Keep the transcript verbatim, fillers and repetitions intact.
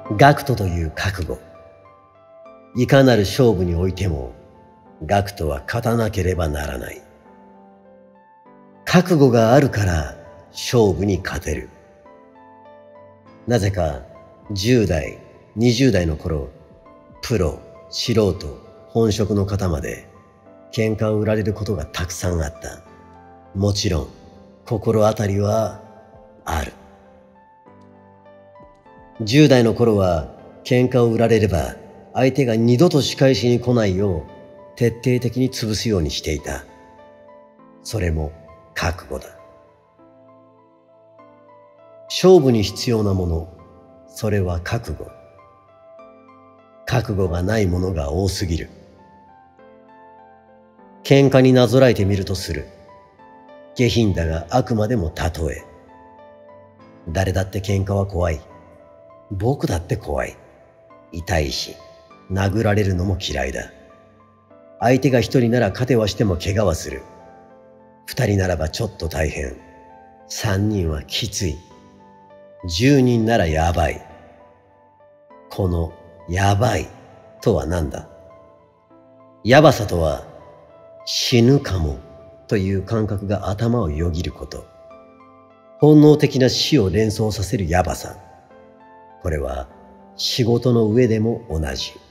学徒という覚悟。いかなる勝負においても、学徒は勝たなければならない。覚悟があるから勝負に勝てる。なぜかじゅう代、にじゅう代の頃、プロ、素人、本職の方まで喧嘩を売られることがたくさんあった。もちろん心当たりはある。じゅう代の頃は喧嘩を売られれば相手が二度と仕返しに来ないよう徹底的に潰すようにしていた。それも覚悟だ。勝負に必要なもの、それは覚悟。覚悟がないものが多すぎる。喧嘩になぞらえてみるとする。下品だがあくまでも例え。誰だって喧嘩は怖い。僕だって怖い。痛いし、殴られるのも嫌いだ。相手が一人なら勝てはしても怪我はする。二人ならばちょっと大変。三人はきつい。十人ならやばい。このやばいとは何だ？やばさとは死ぬかもという感覚が頭をよぎること。本能的な死を連想させるやばさ。これは仕事の上でも同じ。